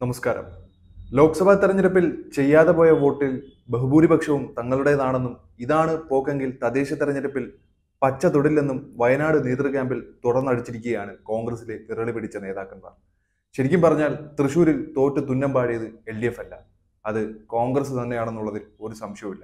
നമസ്കാരം. ലോക്സഭാ തെരഞ്ഞെടുപ്പിൽ ചെയ്യാതെ പോയ വോട്ടിൽ ബഹുഭൂരിപക്ഷവും തങ്ങളുടേതാണെന്നും ഇതാണ് പോക്കെങ്കിൽ തദ്ദേശ തെരഞ്ഞെടുപ്പിൽ പച്ച തൊടില്ലെന്നും വയനാട് നേതൃക്യാമ്പിൽ തുറന്നടിച്ചിരിക്കുകയാണ് കോൺഗ്രസിലെ വിരളി പിടിച്ച നേതാക്കന്മാർ. ശരിക്കും പറഞ്ഞാൽ തൃശൂരിൽ തോറ്റ് തുന്നം പാടിയത് LDF അല്ല, അത് കോൺഗ്രസ് തന്നെയാണെന്നുള്ളതിൽ ഒരു സംശയവുമില്ല.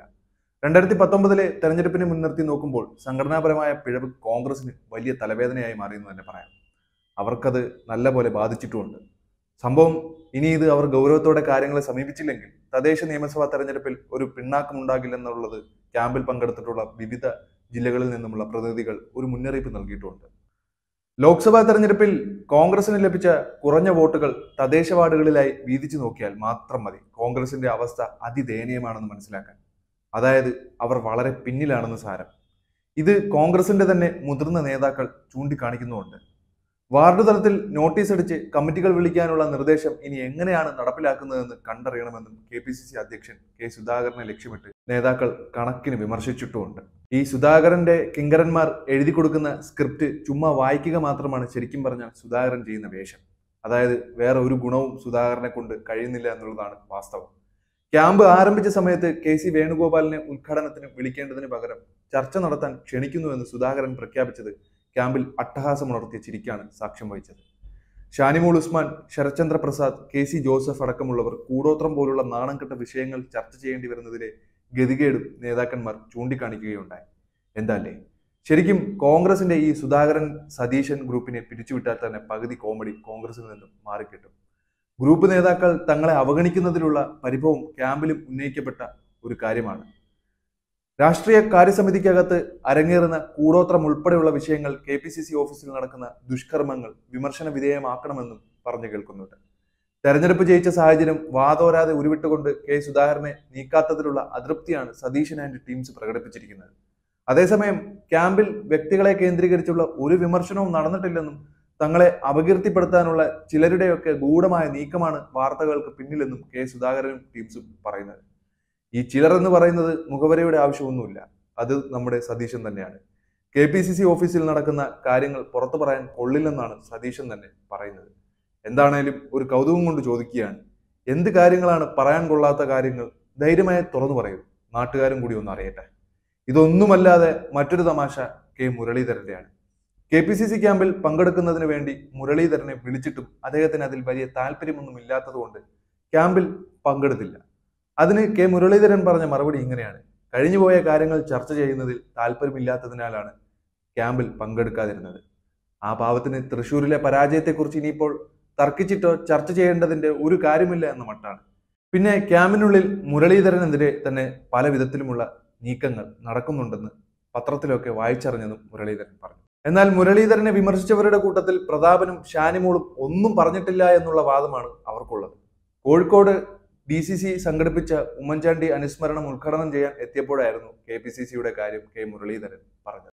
2019 തെരഞ്ഞെടുപ്പിനെ മുൻനിർത്തി നോക്കുമ്പോൾ സംഘടനാപരമായ പിഴവ് കോൺഗ്രസിന് വലിയ തലവേദനയായി മാറിയെന്ന് തന്നെ പറയാം. അവർക്കത് നല്ലപോലെ ബാധിച്ചിട്ടുമുണ്ട്. സംഭവം ഇനി ഇത് അവർ ഗൗരവത്തോടെ കാര്യങ്ങളെ സമീപിച്ചില്ലെങ്കിൽ തദ്ദേശ നിയമസഭാ തെരഞ്ഞെടുപ്പിൽ ഒരു പിന്നാക്കം ഉണ്ടാകില്ലെന്നുള്ളത് ക്യാമ്പിൽ പങ്കെടുത്തിട്ടുള്ള വിവിധ ജില്ലകളിൽ നിന്നുമുള്ള പ്രതിനിധികൾ ഒരു മുന്നറിയിപ്പ് നൽകിയിട്ടുണ്ട്. ലോക്സഭാ തെരഞ്ഞെടുപ്പിൽ കോൺഗ്രസിന് ലഭിച്ച കുറഞ്ഞ വോട്ടുകൾ തദ്ദേശ വാർഡുകളിലായി വീതിച്ചു നോക്കിയാൽ മാത്രം മതി കോൺഗ്രസിന്റെ അവസ്ഥ അതിദയനീയമാണെന്ന് മനസ്സിലാക്കാൻ. അതായത് അവർ വളരെ പിന്നിലാണെന്ന് സാരം. ഇത് കോൺഗ്രസിന്റെ തന്നെ മുതിർന്ന നേതാക്കൾ ചൂണ്ടിക്കാണിക്കുന്നുമുണ്ട്. വാർഡ് തലത്തിൽ നോട്ടീസ് അടിച്ച് കമ്മിറ്റികൾ വിളിക്കാനുള്ള നിർദ്ദേശം ഇനി എങ്ങനെയാണ് നടപ്പിലാക്കുന്നതെന്ന് കണ്ടറിയണമെന്നും KPCC അധ്യക്ഷൻ K സുധാകരനെ ലക്ഷ്യമിട്ട് നേതാക്കൾ കണക്കിന് വിമർശിച്ചിട്ടുമുണ്ട്. ഈ സുധാകരന്റെ കിങ്കരന്മാർ എഴുതി കൊടുക്കുന്ന സ്ക്രിപ്റ്റ് ചുമ്മാ വായിക്കുക മാത്രമാണ് ശരിക്കും പറഞ്ഞാൽ സുധാകരൻ ചെയ്യുന്ന വേഷം. അതായത് വേറെ ഒരു ഗുണവും സുധാകരനെ കൊണ്ട് കഴിയുന്നില്ല എന്നുള്ളതാണ് വാസ്തവം. ക്യാമ്പ് ആരംഭിച്ച സമയത്ത് KC വേണുഗോപാലിനെ ഉദ്ഘാടനത്തിന് വിളിക്കേണ്ടതിന് പകരം ചർച്ച നടത്താൻ ക്ഷണിക്കുന്നുവെന്ന് സുധാകരൻ പ്രഖ്യാപിച്ചത് ക്യാമ്പിൽ അട്ടഹാസമുണർത്തിയ ചിരിക്കാണ് സാക്ഷ്യം വഹിച്ചത്. ഷാനിമോൾ ഉസ്മാൻ, ശരത്ചന്ദ്ര പ്രസാദ്, KC ജോസഫ് അടക്കമുള്ളവർ കൂടോത്രം പോലുള്ള നാണംകെട്ട വിഷയങ്ങൾ ചർച്ച ചെയ്യേണ്ടി വരുന്നതിലെ ഗതികേടും നേതാക്കന്മാർ ചൂണ്ടിക്കാണിക്കുകയുണ്ടായി. എന്താല്ലേ, ശരിക്കും കോൺഗ്രസിന്റെ ഈ സുധാകരൻ സതീശൻ ഗ്രൂപ്പിനെ പിരിച്ചുവിട്ടാൽ തന്നെ പകുതി കോമഡി കോൺഗ്രസിൽ നിന്നും മാറിക്കിട്ടും. ഗ്രൂപ്പ് നേതാക്കൾ തങ്ങളെ അവഗണിക്കുന്നതിലുള്ള പരിഭവം ക്യാമ്പിലും ഉന്നയിക്കപ്പെട്ട ഒരു കാര്യമാണ്. രാഷ്ട്രീയ കാര്യസമിതിക്കകത്ത് അരങ്ങേറുന്ന കൂടോത്രം ഉൾപ്പെടെയുള്ള വിഷയങ്ങൾ KPCC ഓഫീസിൽ നടക്കുന്ന ദുഷ്കർമ്മങ്ങൾ വിമർശന വിധേയമാക്കണമെന്നും പറഞ്ഞു കേൾക്കുന്നുണ്ട്. തെരഞ്ഞെടുപ്പ് ജയിച്ച സാഹചര്യം വാതോരാതെ ഉരുവിട്ടുകൊണ്ട് K സുധാകരനെ നീക്കാത്തതിലുള്ള അതൃപ്തിയാണ് സതീശൻ ആൻഡ് ടീംസ് പ്രകടിപ്പിച്ചിരിക്കുന്നത്. അതേസമയം ക്യാമ്പിൽ വ്യക്തികളെ കേന്ദ്രീകരിച്ചുള്ള ഒരു വിമർശനവും നടന്നിട്ടില്ലെന്നും തങ്ങളെ അപകീർത്തിപ്പെടുത്താനുള്ള ചിലരുടെയൊക്കെ ഗൂഢമായ നീക്കമാണ് വാർത്തകൾക്ക് പിന്നിലെന്നും K സുധാകരനും ടീംസും പറയുന്നത്. ഈ ചിലർ എന്ന് പറയുന്നത് മുഖവരയുടെ ആവശ്യമൊന്നുമില്ല, അത് നമ്മുടെ സതീശൻ തന്നെയാണ്. KPCC ഓഫീസിൽ നടക്കുന്ന കാര്യങ്ങൾ പുറത്തു പറയാൻ കൊള്ളില്ലെന്നാണ് സതീശൻ തന്നെ പറയുന്നത്. എന്താണേലും ഒരു കൗതുകം കൊണ്ട് ചോദിക്കുകയാണ്, എന്ത് കാര്യങ്ങളാണ് പറയാൻ കൊള്ളാത്ത കാര്യങ്ങൾ? ധൈര്യമായി തുറന്നു പറയൂ, നാട്ടുകാരും കൂടി ഒന്ന് അറിയട്ടെ. ഇതൊന്നുമല്ലാതെ മറ്റൊരു തമാശ K മുരളീധരന്റെയാണ്. KPCC ക്യാമ്പിൽ പങ്കെടുക്കുന്നതിന് വേണ്ടി മുരളീധരനെ വിളിച്ചിട്ടും അദ്ദേഹത്തിന് അതിൽ വലിയ താല്പര്യമൊന്നും ഇല്ലാത്തതുകൊണ്ട് ക്യാമ്പിൽ പങ്കെടുത്തില്ല. അതിന് K മുരളീധരൻ പറഞ്ഞ മറുപടി ഇങ്ങനെയാണ്: കഴിഞ്ഞുപോയ കാര്യങ്ങൾ ചർച്ച ചെയ്യുന്നതിൽ താല്പര്യമില്ലാത്തതിനാലാണ് ക്യാമ്പിൽ പങ്കെടുക്കാതിരുന്നത്. ആ പാവത്തിന് തൃശ്ശൂരിലെ പരാജയത്തെക്കുറിച്ച് ഇനിയിപ്പോൾ തർക്കിച്ചിട്ടോ ചർച്ച ചെയ്യേണ്ടതിന്റെ ഒരു കാര്യമില്ല എന്ന മട്ടാണ്. പിന്നെ ക്യാമ്പിനുള്ളിൽ മുരളീധരനെതിരെ തന്നെ പല വിധത്തിലുമുള്ള നീക്കങ്ങൾ നടക്കുന്നുണ്ടെന്ന് പത്രത്തിലൊക്കെ വായിച്ചറിഞ്ഞെന്നും മുരളീധരൻ പറഞ്ഞു. എന്നാൽ മുരളീധരനെ വിമർശിച്ചവരുടെ കൂട്ടത്തിൽ പ്രതാപനും ഷാനിമോളും ഒന്നും പറഞ്ഞിട്ടില്ല എന്നുള്ള വാദമാണ് അവർക്കുള്ളത്. കോഴിക്കോട് DCC സംഘടിപ്പിച്ച ഉമ്മൻചാണ്ടി അനുസ്മരണം ഉദ്ഘാടനം ചെയ്യാൻ എത്തിയപ്പോഴായിരുന്നു KPCCയുടെ കാര്യം K മുരളീധരൻ പറഞ്ഞത്.